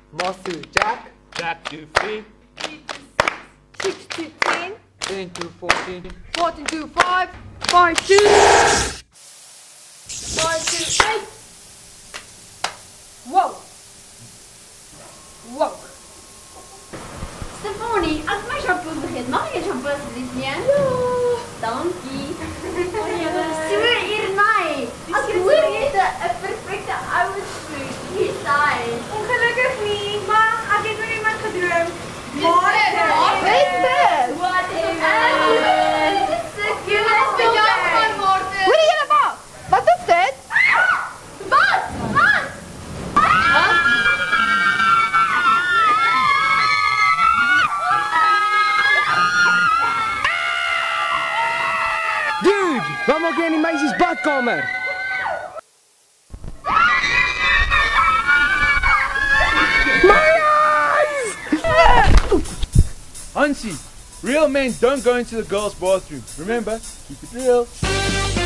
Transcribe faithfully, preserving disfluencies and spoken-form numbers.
Master Jack. Jack to three. Six to ten. Ten to fourteen. Fourteen to five. Five to five to eight. Wow. Wow. Stefanie, als mijn shampoo begint, mag ik een shampoo alsjeblieft? Ja. Dankie. Stuur hier mij. Als je hoor je een perfecte oude spuug. Hier zijn. Ongelukkig niet, maar ik heb nog iemand gedroomd. Morgen. Weet het. Wat even. Jullie spelen jou van Morten. Hoor je wat? Wat is dit? Wat? Wat? Dude, waar maak jij in die meisiesbadkamer? My eyes! Hansie, real men don't go into the girls' bathroom. Remember, keep it real.